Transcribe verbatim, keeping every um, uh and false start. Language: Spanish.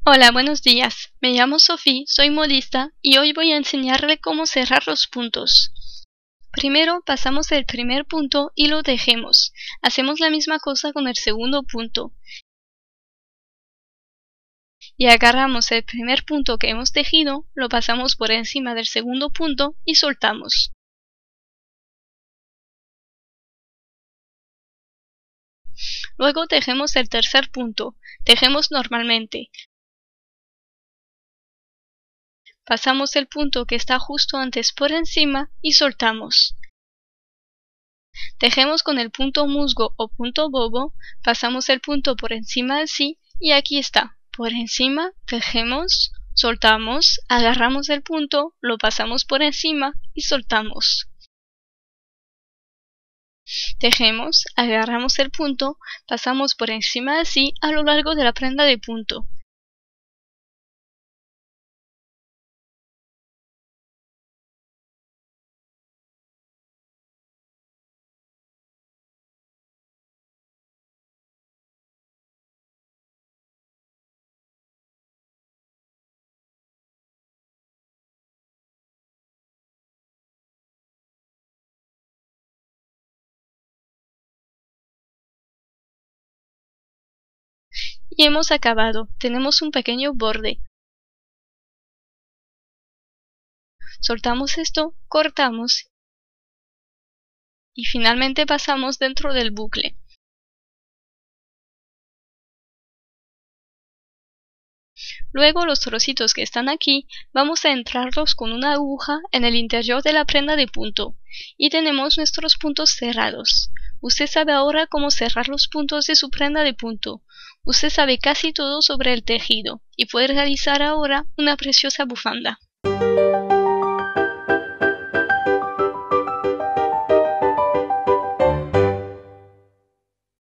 Hola, buenos días. Me llamo Sofía, soy modista y hoy voy a enseñarle cómo cerrar los puntos. Primero pasamos el primer punto y lo tejemos. Hacemos la misma cosa con el segundo punto. Y agarramos el primer punto que hemos tejido, lo pasamos por encima del segundo punto y soltamos. Luego tejemos el tercer punto. Tejemos normalmente. Pasamos el punto que está justo antes por encima y soltamos. Tejemos con el punto musgo o punto bobo, pasamos el punto por encima así y aquí está. Por encima, tejemos, soltamos, agarramos el punto, lo pasamos por encima y soltamos. Tejemos, agarramos el punto, pasamos por encima así a lo largo de la prenda de punto. Y hemos acabado. Tenemos un pequeño borde. Soltamos esto, cortamos y finalmente pasamos dentro del bucle. Luego los trocitos que están aquí vamos a entrarlos con una aguja en el interior de la prenda de punto y tenemos nuestros puntos cerrados. Usted sabe ahora cómo cerrar los puntos de su prenda de punto. Usted sabe casi todo sobre el tejido y puede realizar ahora una preciosa bufanda.